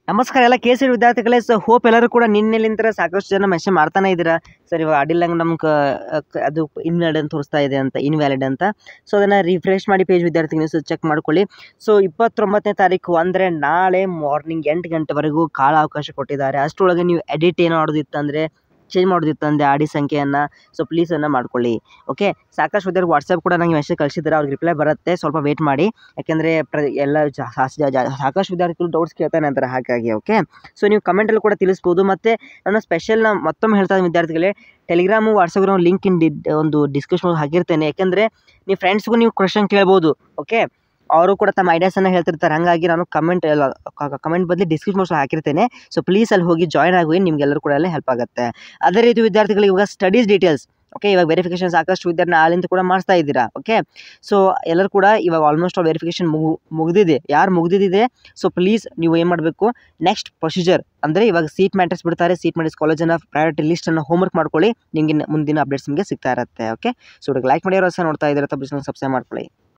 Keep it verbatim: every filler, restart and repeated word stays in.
ನಮಸ್ಕಾರ ಎಲ್ಲ K C ಎಟ್ ವಿದ್ಯಾರ್ಥಿಗಳೇ. ಸೊ ಹೋಪ್ ಎಲ್ಲರೂ ಕೂಡ ನಿನ್ನೆಲಿಂದ ಸಾಕಷ್ಟು ಜನ ಮೆಸೇಜ್ ಮಾಡ್ತಾನೆ ಇದ್ದೀರಾ ಸರ್, ಇವಾಗ ಅಡಿಲ್ಲಂಗೆ ನಮ್ಗೆ ಅದು ಇನ್ವ್ಯಾಲಿಡ್ ಅಂತ ತೋರಿಸ್ತಾ ಇದೆ ಅಂತ ಇನ್ವ್ಯಾಲಿಡ್ ಅಂತ. ಸೊ ಅದನ್ನು ರಿಫ್ರೆಶ್ ಮಾಡಿ ಪೇಜ್ ವಿದ್ಯಾರ್ಥಿಗಳು ಸೊ ಚೆಕ್ ಮಾಡ್ಕೊಳ್ಳಿ. ಸೊ ಇಪ್ಪತ್ತೊಂಬತ್ತನೇ ತಾರೀಕು ಅಂದರೆ ನಾಳೆ ಮಾರ್ನಿಂಗ್ ಎಂಟು ಗಂಟೆವರೆಗೂ ಕಾಲ ಅವಕಾಶ ಕೊಟ್ಟಿದ್ದಾರೆ. ಅಷ್ಟರೊಳಗೆ ನೀವು ಎಡಿಟ್ ಏನು ಮಾಡೋದಿತ್ತು ಅಂದರೆ ಚೇಂಜ್ ಮಾಡೋದಿತ್ತು ಅಂದರೆ ಆಡಿ ಸಂಖ್ಯೆಯನ್ನು ಸೊ ಪ್ಲೀಸ್ ಅದನ್ನು ಮಾಡ್ಕೊಳ್ಳಿ. ಓಕೆ, ಸಾಕಷ್ಟು ವಿದ್ಯಾರ್ಥಿ ವಾಟ್ಸಪ್ ಕೂಡ ನನಗೆ ಮೆಸೇಜ್ ಕಳಿಸಿದ್ದಾರೆ, ಅವ್ರಿಗೆ ರಿಪ್ಲೈ ಬರುತ್ತೆ, ಸ್ವಲ್ಪ ವೇಟ್ ಮಾಡಿ. ಯಾಕೆಂದರೆ ಪ್ರ ಎಲ್ಲ ಸಾಕಷ್ಟು ವಿದ್ಯಾರ್ಥಿಗಳು ಡೌಟ್ಸ್ ಕೇಳ್ತಾನೆ ಅಂತಾರೆ, ಹಾಗಾಗಿ. ಓಕೆ, ಸೊ ನೀವು ಕಮೆಂಟಲ್ಲಿ ಕೂಡ ತಿಳಿಸ್ಬೋದು. ಮತ್ತು ನಾನು ಸ್ಪೆಷಲ್ ಮತ್ತೊಮ್ಮೆ ಹೇಳ್ತಾ ಇದ್ದೀನಿ ವಿದ್ಯಾರ್ಥಿಗಳೇ, ಟೆಲಿಗ್ರಾಮು ವಾಟ್ಸಪ್ಗ್ರಾಮ್ ಲಿಂಕ್ ಇನ್ ಡಿ ಒಂದು ಡಿಸ್ಕ್ರಿಪ್ಷನ್ ಹಾಕಿರ್ತೇನೆ. ಯಾಕೆಂದರೆ ನೀವು ಫ್ರೆಂಡ್ಸ್ಗೂ ನೀವು ಕ್ವಶನ್ ಕೇಳ್ಬೋದು. ಓಕೆ, ಅವರು ಕೂಡ ತಮ್ಮ ಐಡಿಯಾಸನ್ನು ಹೇಳ್ತಿರ್ತಾರೆ. ಹಾಗಾಗಿ ನಾನು ಕಮೆಂಟ್ ಎಲ್ಲ ಕಮೆಂಟ್ ಬದಲು ಡಿಸ್ಕ್ರಿಪ್ಷನ್ ಹಾಕಿರ್ತೇನೆ. ಸೊ ಪ್ಲೀಸ್ ಅಲ್ಲಿ ಹೋಗಿ ಜಾಯ್ನ್ ಆಗಿ, ನಿಮಗೆಲ್ಲರೂ ಕೂಡ ಅಲ್ಲಿ ಹೆಲ್ಪ್ ಆಗುತ್ತೆ. ಅದೇ ರೀತಿ ವಿದ್ಯಾರ್ಥಿಗಳಿಗೆ ಇವಾಗ ಸ್ಟಡೀಸ್ ಡೀಟೇಲ್ಸ್, ಓಕೆ, ಇವಾಗ ವೆರಿಫಿಕೇಷನ್ ಸಾಕಷ್ಟು ವಿದ್ಯಾರ್ಥಿ ನಾಳಿಂದ ಕೂಡ ಮಾಡಿಸ್ತಾ ಇದ್ದೀರಾ. ಓಕೆ, ಸೊ ಎಲ್ಲರೂ ಕೂಡ ಇವಾಗ ಆಲ್ಮೋಸ್ಟ್ ಆಲ್ ವೆರಿಫಿಕೇಷನ್ ಮುಗು ಮುಗಿದಿದೆ ಯಾರು ಮುಗಿದಿದೆ ಸೊ ಪ್ಲೀಸ್ ನೀವು ಏನು ಮಾಡಬೇಕು, ನೆಕ್ಸ್ಟ್ ಪ್ರೊಸೀಜರ್ ಅಂದರೆ ಇವಾಗ ಸೀಟ್ ಮ್ಯಾಟ್ರಿಕ್ಸ್ ಬಿಡ್ತಾರೆ, ಸೀಟ್ ಮ್ಯಾಟ್ರಿಕ್ಸ್ ಕಾಲೇಜಿನ ಪ್ರಯಾರಿಟಿ ಲಿಸ್ಟನ್ನು ಹೋಮ್ವರ್ಕ್ ಮಾಡ್ಕೊಳ್ಳಿ, ನಿಮಗೆ ಮುಂದಿನ ಅಪ್ಡೇಟ್ಸ್ ನಿಮಗೆ ಸಿಗ್ತಾ ಇರುತ್ತೆ. ಓಕೆ, ಸೊ ಲೈಕ್ ಮಾಡಿರೋ ಸಹ ನೋಡ್ತಾ ಇದ್ದೀರಾ, ತಪ್ಪು ಸಬ್ಸ್ಕ್ರೈಬ್ ಮಾಡ್ಕೊಳ್ಳಿ.